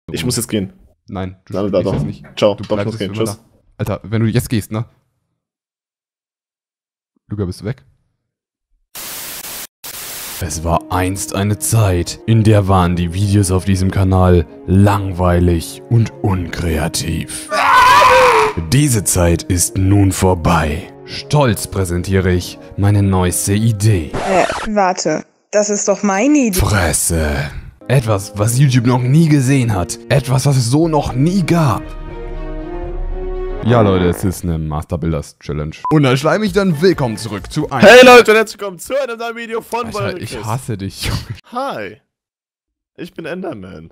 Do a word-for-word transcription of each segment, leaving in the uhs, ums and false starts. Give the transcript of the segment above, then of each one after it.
Ich muss jetzt gehen. Nein, du Nein, da doch. jetzt nicht. Ciao, Du doch, ich bleibst muss gehen. für immer Tschüss. da. Alter, wenn du jetzt gehst, ne? Luca, bist du weg? Es war einst eine Zeit, in der waren die Videos auf diesem Kanal langweilig und unkreativ. Diese Zeit ist nun vorbei. Stolz präsentiere ich meine neueste Idee. Äh, warte. Das ist doch meine Idee. Fresse. Etwas, was YouTube noch nie gesehen hat. Etwas, was es so noch nie gab. Ja, Leute, es ist eine Master Builders Challenge. Und dann schleim ich dann willkommen zurück zu einem... Hey Leute, herzlich willkommen zu einem neuen Video von Alter, Wolverine ich Chris. hasse dich. Hi. Ich bin Enderman.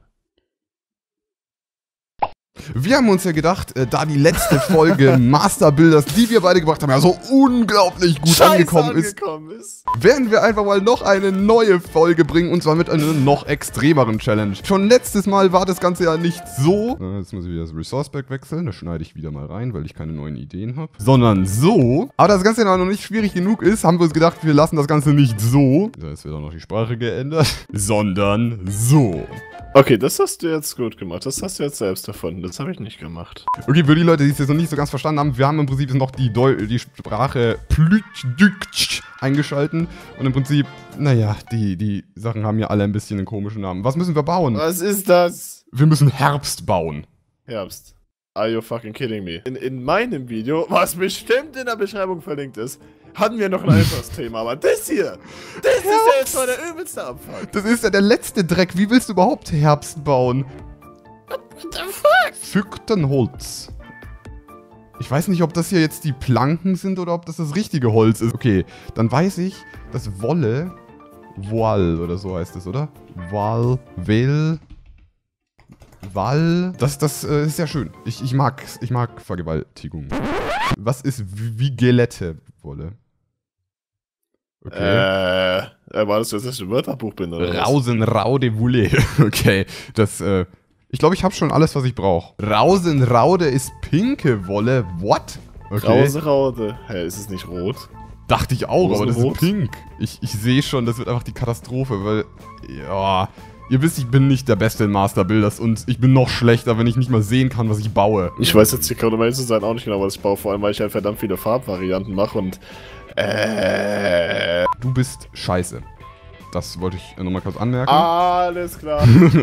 Wir haben uns ja gedacht, äh, da die letzte Folge Master Builders, die wir beide gemacht haben, ja so unglaublich gut Scheiße angekommen ist, angekommen ist, werden wir einfach mal noch eine neue Folge bringen, und zwar mit einer noch extremeren Challenge. Schon letztes Mal war das Ganze ja nicht so. Äh, jetzt muss ich wieder das Resource Pack wechseln, da schneide ich wieder mal rein, weil ich keine neuen Ideen habe. Sondern so. Aber das Ganze ja noch nicht schwierig genug ist, haben wir uns gedacht, wir lassen das Ganze nicht so. Da ist wieder noch die Sprache geändert. Sondern so. Okay, das hast du jetzt gut gemacht. Das hast du jetzt selbst erfunden. Das habe ich nicht gemacht. Okay, für die Leute, die es jetzt noch nicht so ganz verstanden haben, wir haben im Prinzip noch die, Deu die Sprache Plütschdütsch eingeschalten. Und im Prinzip, naja, die, die Sachen haben ja alle ein bisschen einen komischen Namen. Was müssen wir bauen? Was ist das? Wir müssen Herbst bauen. Herbst. Are you fucking kidding me? In, in meinem Video, was bestimmt in der Beschreibung verlinkt ist, hatten wir noch ein einfaches Thema. Aber das hier, das ist ja jetzt mal der übelste Abfuck. Das ist ja der letzte Dreck. Wie willst du überhaupt Herbst bauen? What the fuck? Fichtenholz. Ich weiß nicht, ob das hier jetzt die Planken sind oder ob das das richtige Holz ist. Okay, dann weiß ich, dass Wolle, Woll oder so heißt es, oder? Woll, Will, Wall. Das, das äh, ist sehr schön. Ich, ich mag, ich mag Vergewaltigung. Was ist Vigelette Wolle? Okay. Äh, erwartest du, dass ich ein Wörterbuch bin, oder was? Rausenraude Wulle. Okay, das, äh, ich glaube, ich habe schon alles, was ich brauche. Rausenraude ist pinke Wolle. What? Okay. Rauseraude. Hä, ist es nicht rot? Dachte ich auch, aber das ist Rosenrot? pink. Ich, ich sehe schon, das wird einfach die Katastrophe, weil, ja, ihr wisst, ich bin nicht der Beste in Master Builders und ich bin noch schlechter, wenn ich nicht mal sehen kann, was ich baue. Ich weiß jetzt hier, um ehrlich zu sein, auch nicht genau, was ich baue. Vor allem, weil ich halt verdammt viele Farbvarianten mache und, äh... Du bist scheiße. Das wollte ich nochmal kurz anmerken. Alles klar.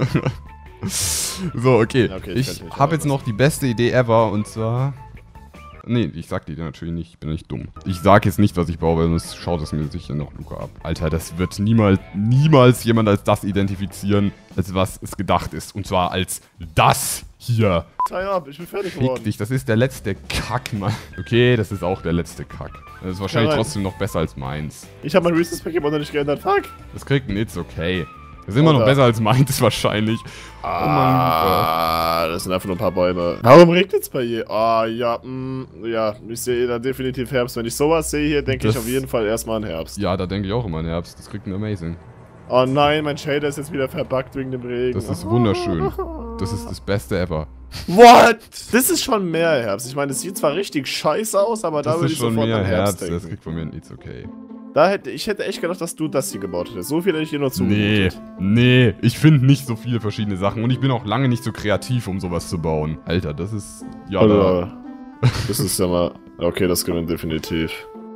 So, okay. Ja, okay, ich ich kann nicht habe jetzt anders. noch die beste Idee ever, und zwar... Nee, ich sag die Idee natürlich nicht, ich bin nicht dumm. Ich sag jetzt nicht, was ich baue, weil sonst schaut es mir sicher noch Luca ab. Alter, das wird niemals, niemals jemand als das identifizieren, als was es gedacht ist. Und zwar als das hier. Tie up, ich bin fertig Fick geworden. dich, das ist der letzte Kack, Mann. Okay, das ist auch der letzte Kack. Das ist wahrscheinlich Ja, nein. trotzdem noch besser als meins. Ich habe mein Resource Pack immer noch nicht geändert. Fuck. Das kriegt ein It's okay. Das ist immer noch Oder? besser als meins wahrscheinlich. Oh Mann, Ah, das sind einfach nur ein paar Bäume. Warum regnet es bei ihr? Ah, ja, mh, ja, ich sehe da definitiv Herbst. Wenn ich sowas sehe hier, denke ich Das- auf jeden Fall erstmal an Herbst. ja, da denke ich auch immer an Herbst. Das kriegt ein Amazing. Oh nein, mein Shader ist jetzt wieder verbuggt wegen dem Regen. Das ist wunderschön. Das ist das Beste ever. What? Das ist schon mehr Herbst. Ich meine, es sieht zwar richtig scheiße aus, aber da Das würde ist ich schon sofort mehr an Herbst Herbst. Das denken. kriegt von mir ein It's okay. Da hätte, ich hätte echt gedacht, dass du das hier gebaut hättest. So viel hätte ich dir nur Nee, zugemutet. nee. Ich finde nicht so viele verschiedene Sachen. Und ich bin auch lange nicht so kreativ, um sowas zu bauen. Alter, das ist... Ja, da, Oder, das ist ja mal... Okay, das gewinnt definitiv.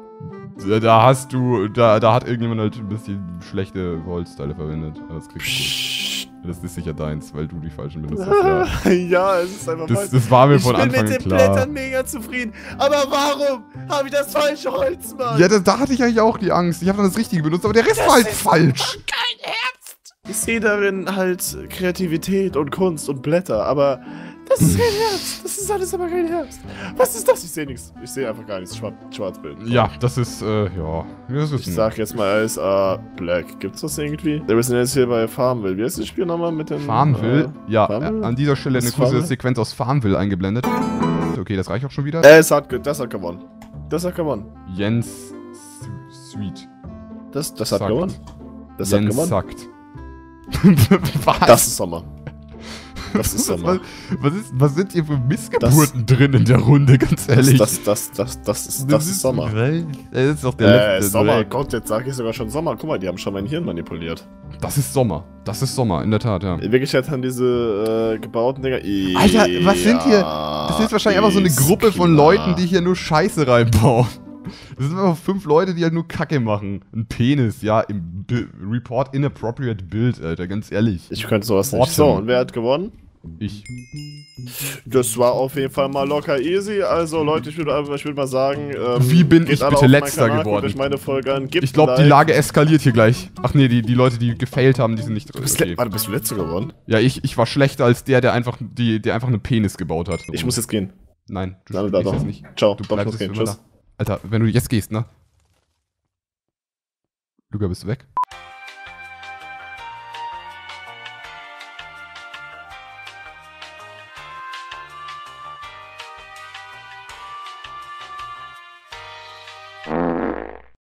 da hast du... Da, da hat irgendjemand halt ein bisschen schlechte Holzteile verwendet. Aber das kriegst du. Psst. Das ist sicher deins, weil du die falschen benutzt hast, ja. Ja, es ist einfach Das, falsch. das war mir Ich von bin Anfang mit den klar. Blättern mega zufrieden. Aber warum habe ich das falsche Holz, Mann? Ja, das, da hatte ich eigentlich auch die Angst. Ich habe dann das Richtige benutzt, aber der Rest war halt falsch. Kein Herbst. Ich sehe darin halt Kreativität und Kunst und Blätter, aber das ist kein Herbst. Das ist alles aber kein Herbst. Was ist das? Ich sehe nichts. Ich sehe einfach gar nichts. Schwarz, Schwarzbild. Ja, das ist, äh, ja. Das ist Ich sag jetzt mal alles, äh, Black. Gibt's das irgendwie? Wir sind jetzt hier bei Farmville. Wie heißt das Spiel nochmal mit dem... Farmville. Äh, Ja, Farmville? äh, an dieser Stelle eine Ist kurze Farmville? Sequenz aus Farmville eingeblendet. Okay, das reicht auch schon wieder. Äh, es hat, ge- das hat gewonnen. Das hat gewonnen. Jens S- Sweet. Das, das hat Sagt. gewonnen. Das hat Jens gewonnen. sagt. Was? Das ist Sommer. Das ist Sommer. Was, was, ist, was sind hier für Missgeburten das, drin in der Runde, ganz ehrlich? Das, das, das, das, ist, das ist Sommer. Das ist doch der äh, letzte Sommer, Dreck. Gott, jetzt sage ich sogar schon Sommer. Guck mal, die haben schon mein Hirn manipuliert. Das ist Sommer. Das ist Sommer, in der Tat, ja. In Wirklichkeit haben diese äh, gebauten Dinger... Alter, was sind hier... Das ist wahrscheinlich einfach so eine Gruppe von Leuten, die hier nur Scheiße reinbauen. Das sind einfach fünf Leute, die halt nur Kacke machen. Ein Penis, ja, im Bi Report Inappropriate Bild, Alter, ganz ehrlich. Ich könnte sowas nicht. So, und wer hat gewonnen? Ich. Das war auf jeden Fall mal locker easy. Also Leute, ich würde ich würd mal sagen, ähm, wie bin ich alle bitte auf meinen letzter Kanal, geworden? guckt euch meine Folge an, gebt Ich glaube, ein die Like. Lage eskaliert hier gleich. Ach nee, die, die Leute, die gefailt haben, die sind nicht drin. Okay. Warte, bist du letzter geworden? Ja, ich, ich war schlechter als der, der einfach, die, der einfach einen Penis gebaut hat. Ich muss jetzt gehen. Nein, du Nein, da gehst doch. jetzt nicht. Ciao, Du doch, ich bleibst muss gehen. jetzt für immer Tschüss. da. Alter, wenn du jetzt gehst, ne? Luca, bist du weg?